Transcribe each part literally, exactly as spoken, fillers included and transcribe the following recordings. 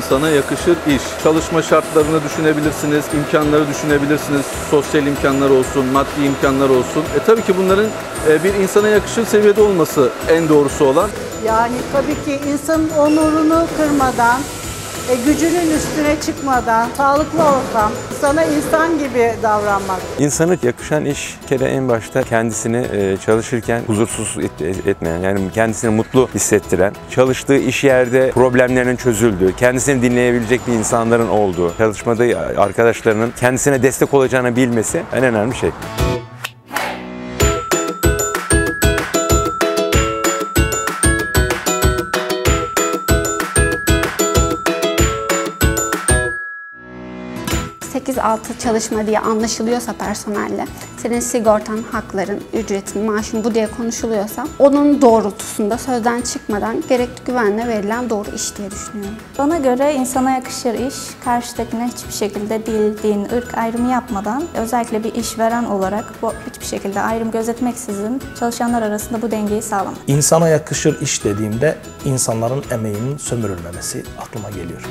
insana yakışır iş. Çalışma şartlarını düşünebilirsiniz, imkanları düşünebilirsiniz. Sosyal imkanlar olsun, maddi imkanlar olsun. E tabii ki bunların e, bir insana yakışır seviyede olması en doğrusu olan. Yani tabii ki insanın onurunu kırmadan, e, gücünün üstüne çıkmadan, sağlıklı ortam, sana insan gibi davranmak. İnsana yakışan iş kere en başta kendisini e, çalışırken huzursuz et, etmeyen, yani kendisini mutlu hissettiren, çalıştığı iş yerde problemlerinin çözüldüğü, kendisini dinleyebilecek bir insanların olduğu, çalışmada arkadaşlarının kendisine destek olacağını bilmesi en önemli şey. sekiz altı çalışma diye anlaşılıyorsa personelle, senin sigortan, hakların, ücretin, maaşın bu diye konuşuluyorsa, onun doğrultusunda sözden çıkmadan gerekli güvenle verilen doğru iş diye düşünüyorum. Bana göre insana yakışır iş, karşıdakine hiçbir şekilde dil, din, ırk ayrımı yapmadan, özellikle bir işveren olarak bu hiçbir şekilde ayrım gözetmeksizin çalışanlar arasında bu dengeyi sağlamak. İnsana yakışır iş dediğimde insanların emeğinin sömürülmemesi aklıma geliyor.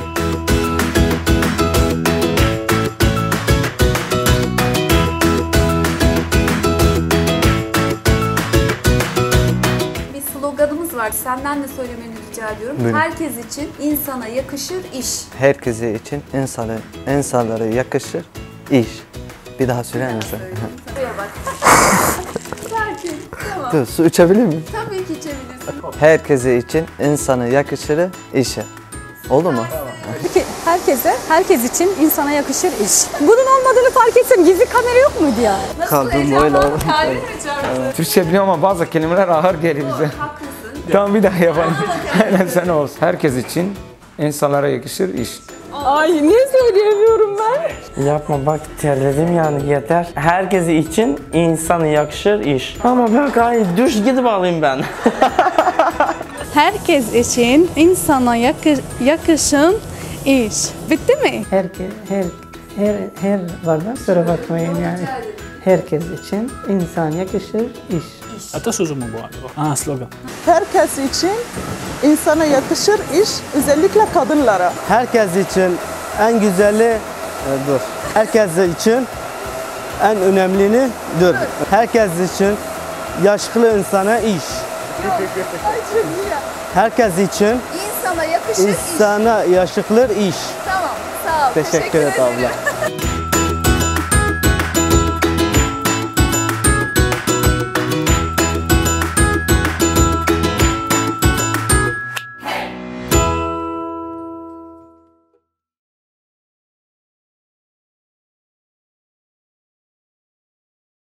Sloganımız var. Senden de söylemeni rica ediyorum. Buyurun. Herkes için insana yakışır iş. Herkese için insanı, insanlara yakışır iş. Bir daha söyler misin? Buraya bak. Sakin. Tamam. Dur, su içebilir miyim? Tabii ki içebilirsin. Herkese için insana yakışır işe. Oldu mu? Peki herkese, herkes için insana yakışır iş. Bunun olmadığını fark etsem gizli kamera yok muydu ya? Nasıl Kaldım heyecanlandın? böyle oldu. Kalbin mi çarptı? Türkçe biliyorum ama bazı kelimeler ağır geliyor bize. Haklısın. Tamam, bir daha yapalım. Aynen, sen olsun. Herkes için insanlara yakışır iş. Ay niye söyleyemiyorum ben? Yapma bak, terledim yani, yeter. Herkes için insana yakışır iş. Ama bak, ay düş gidip alayım ben. Herkes için insana yakı, yakışın iş. Bitti mi? Herkes, her, her, her var da sıra bakmayın yani. Herkes için insan yakışır iş. Atasözü mü bu arada? Aa, slogan. Herkes için insana yakışır iş, özellikle kadınlara. Herkes için en güzeli e, dur. Herkes için en önemlini dur. Herkes için yaşlı insana iş. Herkes için İnsana yakışır iş. insana yakışır iş. Tamam. Sağ ol. Teşekkür et abla.